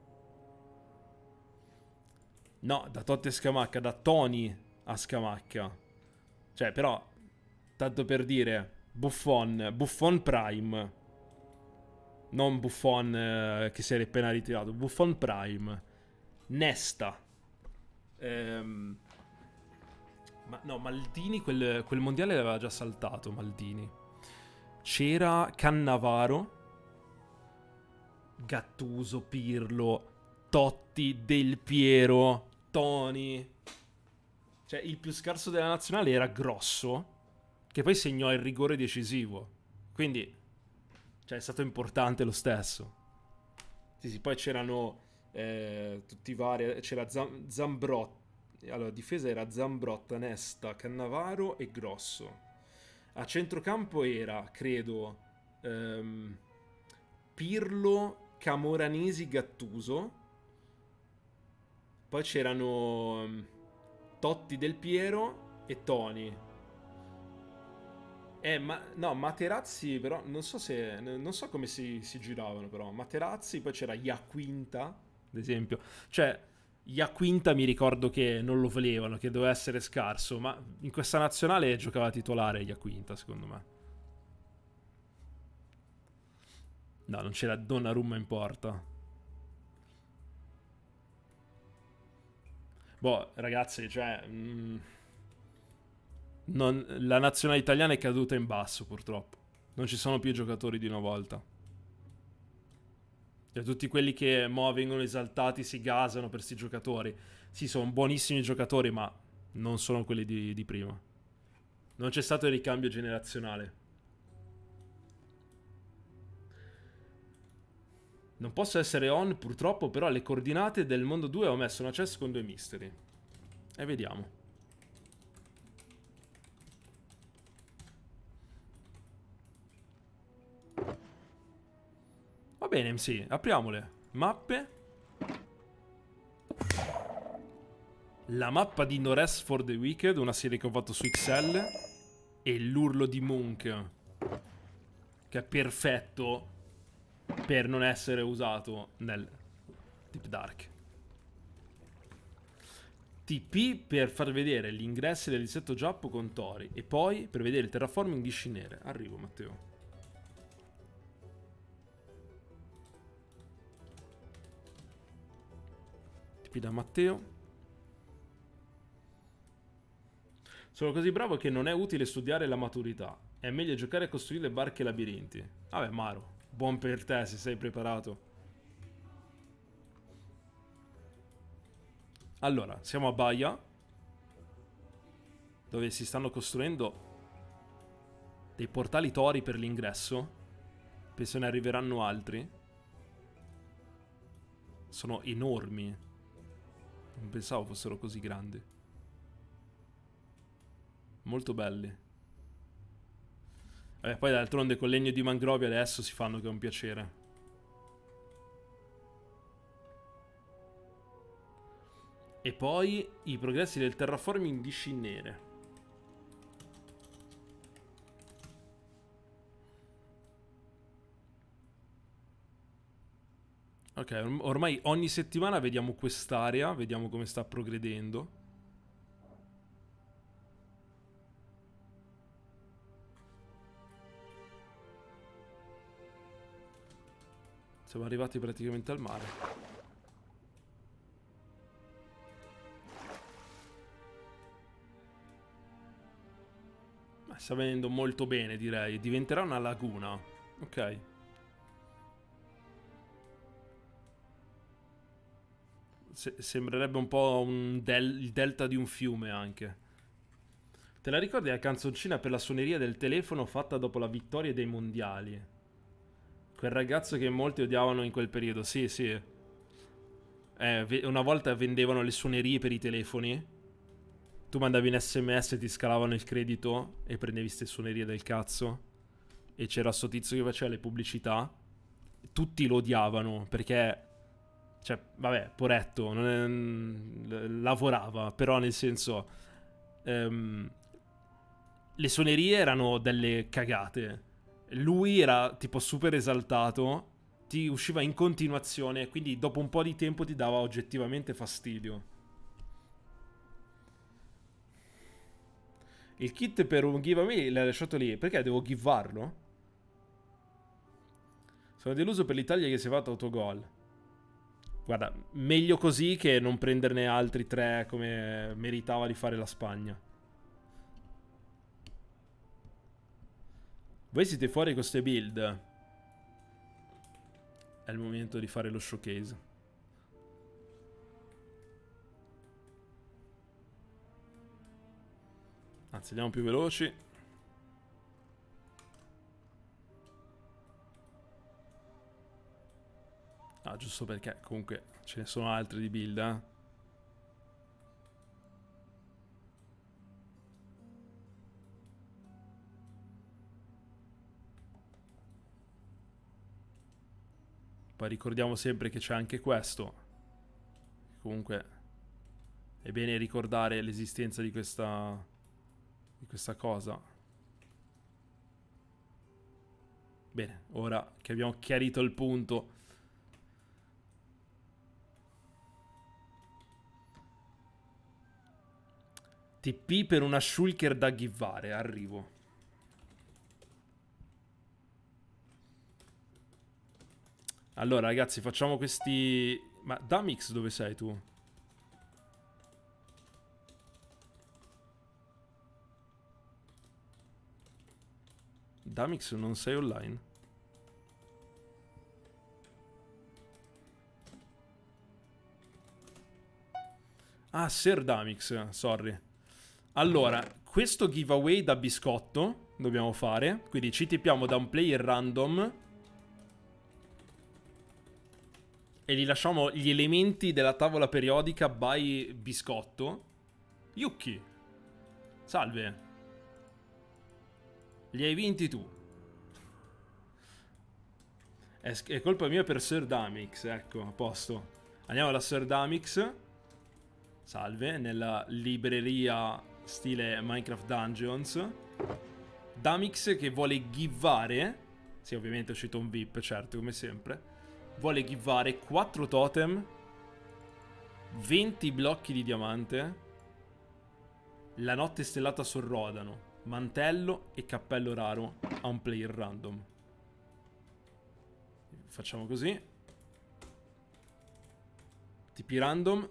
No, da Totti a Scamacca, da Tony a Scamacca. Cioè, però, tanto per dire, Buffon. Buffon Prime. Non Buffon che si è appena ritirato. Buffon Prime. Nesta. Ma no, Maldini quel mondiale l'aveva già saltato, Maldini. C'era Cannavaro, Gattuso, Pirlo, Totti, Del Piero, Toni. Cioè, il più scarso della nazionale era Grosso, che poi segnò il rigore decisivo. Quindi, cioè, è stato importante lo stesso. Sì, sì, poi c'erano tutti i vari. C'era Zambrotta. Allora, difesa era Zambrotta, Nesta, Cannavaro e Grosso. A centrocampo era, credo, Pirlo, Camoranesi, Gattuso. Poi c'erano Totti, Del Piero e Toni. No, Materazzi però non so se non so come si giravano però. Materazzi, poi c'era Iaquinta, ad esempio. Cioè Iaquinta mi ricordo che non lo volevano, che doveva essere scarso, ma in questa nazionale giocava titolare Iaquinta, secondo me. No, non c'era Donnarumma in porta. Boh, ragazzi, cioè la nazionale italiana è caduta in basso, purtroppo. Non ci sono più giocatori di una volta. Cioè, tutti quelli che mo vengono esaltati si gasano per sti giocatori. Sì, sono buonissimi giocatori, ma non sono quelli di prima. Non c'è stato il ricambio generazionale. Non posso essere on, purtroppo, però alle coordinate del mondo 2 ho messo una chest con 2 mystery. E vediamo. Va bene, MC, apriamole. Mappe. La mappa di No Rest for the Wicked, una serie che ho fatto su XL. E l'urlo di Monk, che è perfetto per non essere usato nel Deep Dark. TP per far vedere gli ingressi del dissetto Giappo con Tori. E poi per vedere il terraforming di Scinere. Arrivo, Matteo. TP da Matteo. Sono così bravo che non è utile studiare la maturità. È meglio giocare a costruire barche e labirinti. Vabbè, Maro, buon per te se sei preparato. Allora, siamo a Baia, dove si stanno costruendo dei portali tori per l'ingresso. Penso ne arriveranno altri. Sono enormi. Non pensavo fossero così grandi. Molto belli. Poi d'altronde con legno di mangrovia adesso si fanno che è un piacere. E poi i progressi del terraforming di Scinere. Ok, ormai ogni settimana vediamo quest'area, vediamo come sta progredendo. Siamo arrivati praticamente al mare. Sta venendo molto bene, direi. Diventerà una laguna. Ok. Sembrerebbe un po' il delta di un fiume anche. Te la ricordi la canzoncina per la suoneria del telefono fatta dopo la vittoria dei mondiali? Quel ragazzo che molti odiavano in quel periodo. Sì, sì. Una volta vendevano le suonerie per i telefoni. Tu mandavi un SMS e ti scalavano il credito e prendevi ste suonerie del cazzo. E c'era sto tizio che faceva le pubblicità. Tutti lo odiavano perché... Cioè, vabbè, poretto, lavorava, però nel senso... le suonerie erano delle cagate. Lui era tipo super esaltato, ti usciva in continuazione, quindi dopo un po' di tempo ti dava oggettivamente fastidio. Il kit per un giveaway l'hai lasciato lì. Perché devo givarlo? Sono deluso per l'Italia che si è fatta autogol. Guarda, meglio così che non prenderne altri 3 come meritava di fare la Spagna. Voi siete fuori con queste build. È il momento di fare lo showcase. Anzi, andiamo più veloci. Ah, giusto perché comunque ce ne sono altri di build, eh. Poi ricordiamo sempre che c'è anche questo. Comunque è bene ricordare l'esistenza di questa cosa. Bene, ora che abbiamo chiarito il punto. TP per una shulker da givare, arrivo. Allora ragazzi, facciamo questi... Ma Damix dove sei tu? Damix non sei online? Ah, Sir Damix, sorry. Allora, questo giveaway da biscotto dobbiamo fare. Quindi ci tippiamo da un player random e gli lasciamo gli elementi della tavola periodica by biscotto. Yuki, salve. Li hai vinti tu. È colpa mia per Sir Damix, ecco, a posto. Andiamo da Sir Damix. Salve, nella libreria stile Minecraft Dungeons. Damix che vuole givare. Sì, ovviamente è uscito un VIP, certo, come sempre. Vuole givare 4 totem, 20 blocchi di diamante, la notte stellata sul Rodano, mantello e cappello raro a un player random. Facciamo così. TP random.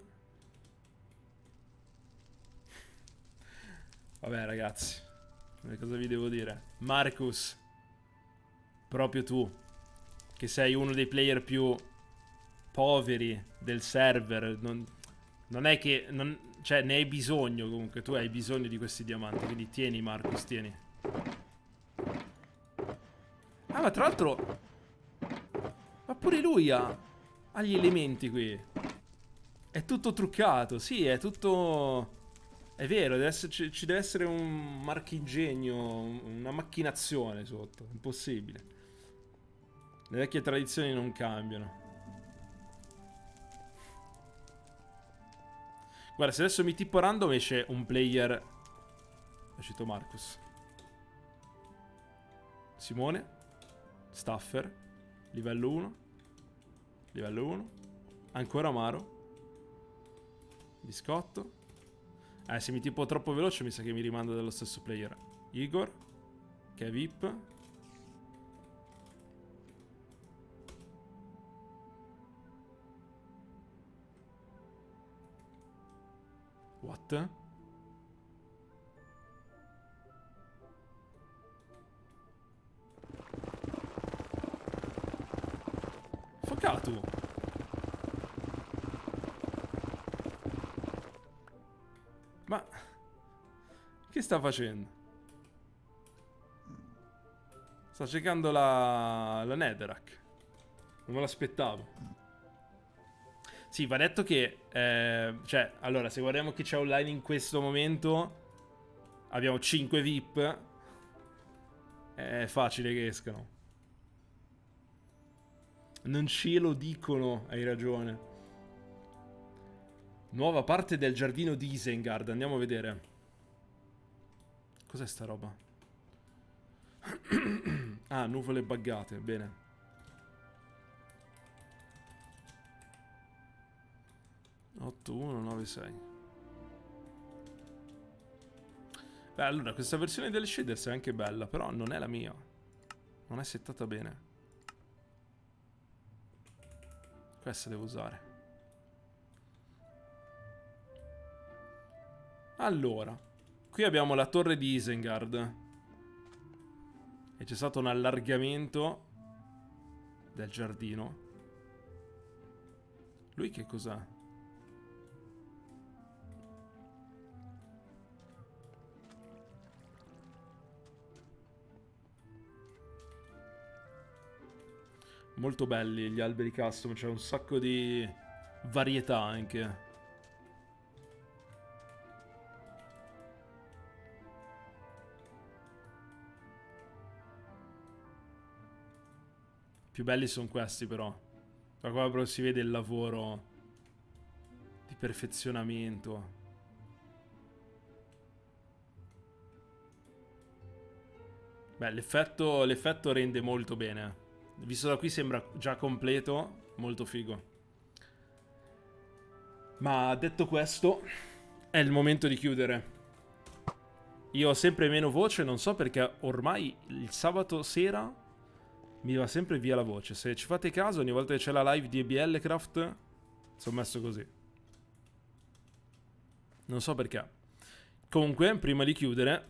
Vabbè ragazzi, cosa vi devo dire? Marcus, proprio tu, che sei uno dei player più poveri del server, non è che... cioè, ne hai bisogno comunque, tu hai bisogno di questi diamanti, quindi tieni Marcus, tieni. Ah, ma tra l'altro... Ma pure lui ha gli elementi qui. È tutto truccato, sì, è tutto... È vero, ci deve essere un marchingegno, una macchinazione sotto, impossibile. Le vecchie tradizioni non cambiano. Guarda, se adesso mi tipo random esce un player... È uscito Marcus. Simone. Staffer. Livello 1. Livello 1. Ancora Amaro. Biscotto. Se mi tipo troppo veloce mi sa che mi rimanda dallo stesso player. Igor. Che è VIP. What? Focato. Ma... Che sta facendo? Sta cercando la Netherrack. Non me l'aspettavo. Sì, va detto che... cioè, allora, se guardiamo chi c'è online in questo momento... Abbiamo 5 VIP. È facile che escano. Non ce lo dicono, hai ragione. Nuova parte del giardino di Isengard. Andiamo a vedere. Cos'è sta roba? Ah, nuvole buggate, bene. (8196) Beh, allora, questa versione del shaders è anche bella, però non è la mia. Non è settata bene. Questa devo usare. Allora, qui abbiamo la torre di Isengard. E c'è stato un allargamento del giardino. Lui che cos'è? Molto belli gli alberi custom, c'è un sacco di varietà anche. Più belli sono questi però. Da qua proprio si vede il lavoro di perfezionamento. Beh, l'effetto rende molto bene. Visto da qui sembra già completo, molto figo. Ma detto questo, è il momento di chiudere. Io ho sempre meno voce, non so perché ormai il sabato sera mi va sempre via la voce. Se ci fate caso, ogni volta che c'è la live di EBL Craft, sono messo così. Non so perché. Comunque, prima di chiudere...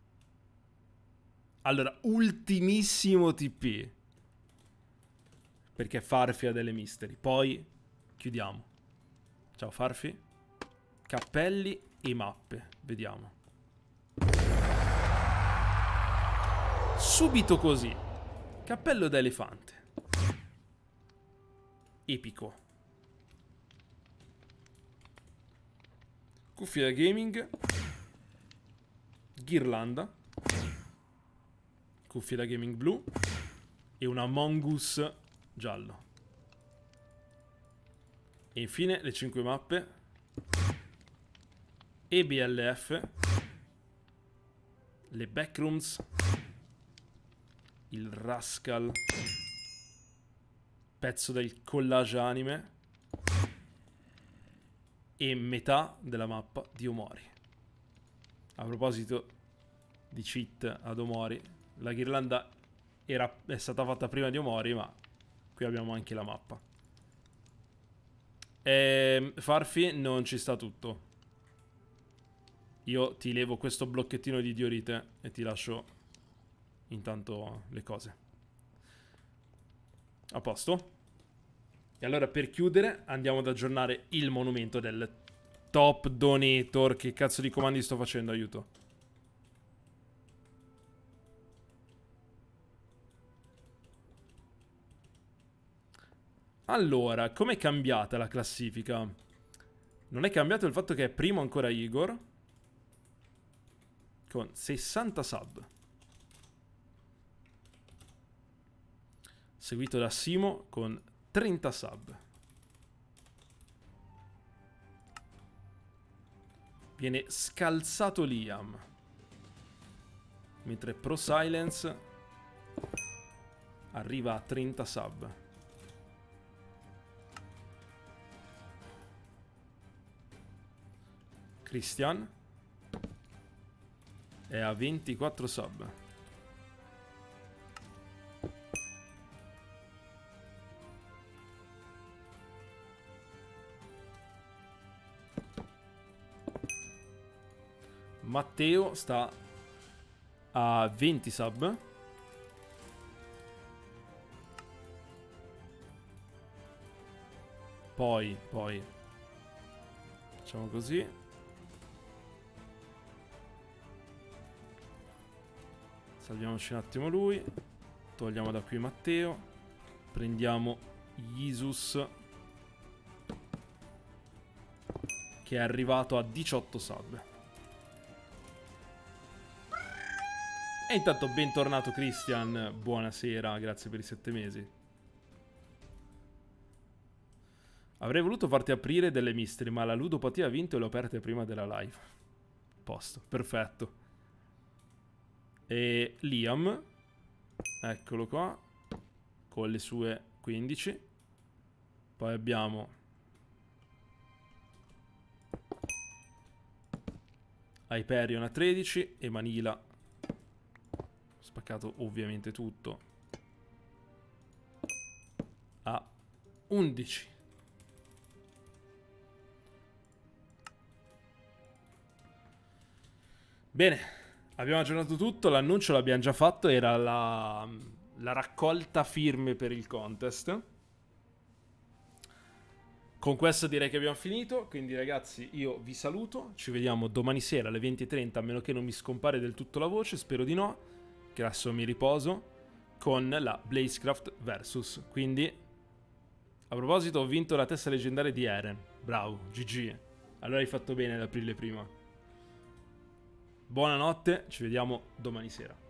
Allora, ultimissimo TP. Perché Farfi ha delle mystery. Poi chiudiamo. Ciao Farfi. Cappelli e mappe. Vediamo. Subito così. Cappello da elefante. Epico. Cuffia da gaming. Ghirlanda. Cuffia da gaming blu. E un Among Us giallo. E infine le 5 mappe. EBLF. Le backrooms. Il Rascal. Pezzo del collage anime. E metà della mappa di Omori. A proposito di cheat ad Omori, la ghirlanda è stata fatta prima di Omori, ma qui abbiamo anche la mappa. Farfi, non ci sta tutto. Io ti levo questo blocchettino di diorite e ti lascio intanto le cose. A posto? E allora per chiudere andiamo ad aggiornare il monumento del top donator. Che cazzo di comandi sto facendo? Aiuto. Allora, com'è cambiata la classifica? Non è cambiato il fatto che è primo ancora Igor con 60 sub, seguito da Simo con 30 sub. Viene scalzato Liam, mentre Pro Silence arriva a 30 sub. Christian è a 24 sub. Matteo sta a 20 sub. Poi facciamo così. Salviamoci un attimo lui. Togliamo da qui Matteo. Prendiamo Jesus, che è arrivato a 18 sub. E intanto bentornato Christian. Buonasera, grazie per i 7 mesi. Avrei voluto farti aprire delle mystery, ma la ludopatia ha vinto e le ho aperte prima della live. Posto, perfetto. E Liam, eccolo qua, con le sue 15. Poi abbiamo Hyperion a 13 e Manila. Spaccato ovviamente tutto. A 11. Bene, abbiamo aggiornato tutto, l'annuncio l'abbiamo già fatto, era la raccolta firme per il contest. Con questo direi che abbiamo finito, quindi ragazzi io vi saluto, ci vediamo domani sera alle 20:30, a meno che non mi scompare del tutto la voce, spero di no, che adesso mi riposo, con la Blazecraft Versus. Quindi, a proposito, ho vinto la testa leggendaria di Eren, bravo, GG, allora hai fatto bene ad aprirle prima. Buonanotte, ci vediamo domani sera.